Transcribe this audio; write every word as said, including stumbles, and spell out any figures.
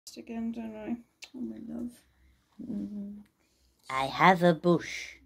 Again, don't I? Oh, my love. Mm-hmm. I have a bush.